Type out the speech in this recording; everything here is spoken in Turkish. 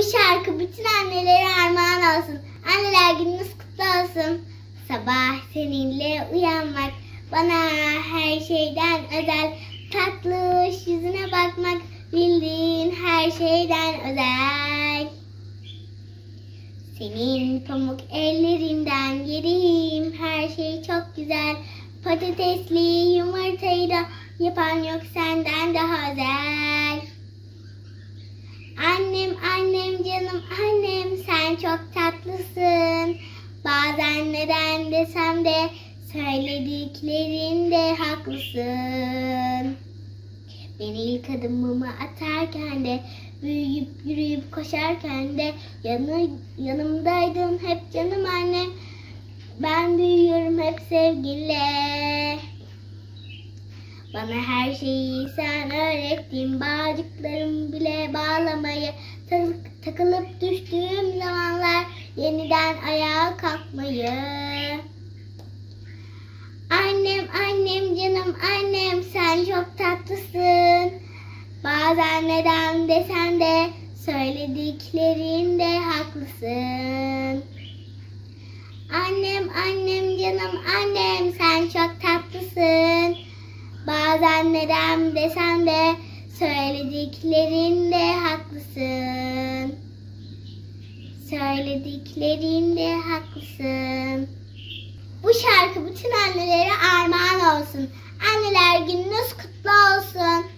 şarkı bütün annelere armağan olsun. Anneler gününüz kutlu olsun. Sabah seninle uyanmak bana her şeyden özel. Tatlış yüzüne bakmak bildiğin her şeyden özel. Senin pamuk ellerinden yerim her şey çok güzel. Patatesli yumurtayı da yapan yok senden daha özel. Annem annem canım annem sen çok tatlısın. Bazen neden desem de söylediklerinde haklısın. Ben ilk adımımı atarken de büyüyüp yürüyüp koşarken de yanımdaydın hep canım annem. Ben büyüyorum hep sevgiyle. Bana her şeyi sen öğrettin. Bağcıklarım bile bağlamayı. Takılıp düştüğüm zamanlar yeniden ayağa kalkmayı. Annem annem canım annem sen çok tatlısın. Bazen neden desen de söylediklerinde haklısın. Annem annem canım annem sen çok tatlısın. Bazen neden desen de söylediklerinde haklısın. Söylediklerinde haklısın. Bu şarkı bütün annelere armağan olsun. Anneler gününüz kutlu olsun.